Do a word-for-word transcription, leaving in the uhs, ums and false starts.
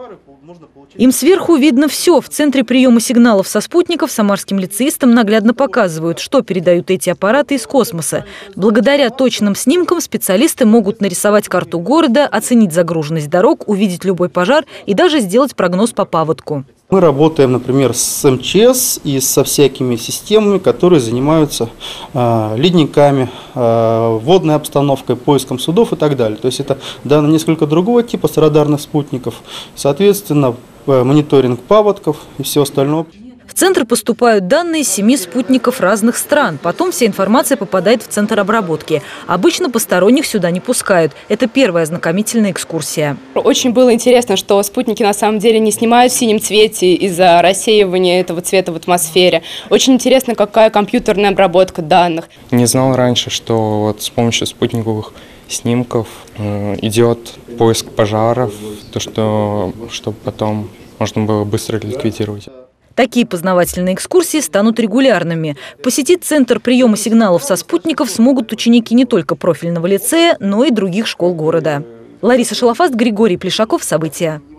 Им сверху видно все. В центре приема сигналов со спутников самарским лицеистам наглядно показывают, что передают эти аппараты из космоса. Благодаря точным снимкам специалисты могут нарисовать карту города, оценить загруженность дорог, увидеть любой пожар и даже сделать прогноз по паводку. Мы работаем, например, с эм че эс и со всякими системами, которые занимаются э, ледниками, э, водной обстановкой, поиском судов и так далее. То есть это данные несколько другого типа с радарных спутников, соответственно, э, мониторинг паводков и все остальное. В центр поступают данные семи спутников разных стран. Потом вся информация попадает в центр обработки. Обычно посторонних сюда не пускают. Это первая ознакомительная экскурсия. Очень было интересно, что спутники на самом деле не снимают в синем цвете из-за рассеивания этого цвета в атмосфере. Очень интересно, какая компьютерная обработка данных. Не знал раньше, что вот с помощью спутниковых снимков э, идет поиск пожаров, то, что, чтобы потом можно было быстро ликвидировать. Такие познавательные экскурсии станут регулярными. Посетить центр приема сигналов со спутников смогут ученики не только профильного лицея, но и других школ города. Лариса Шалафаст, Григорий Плешаков. События.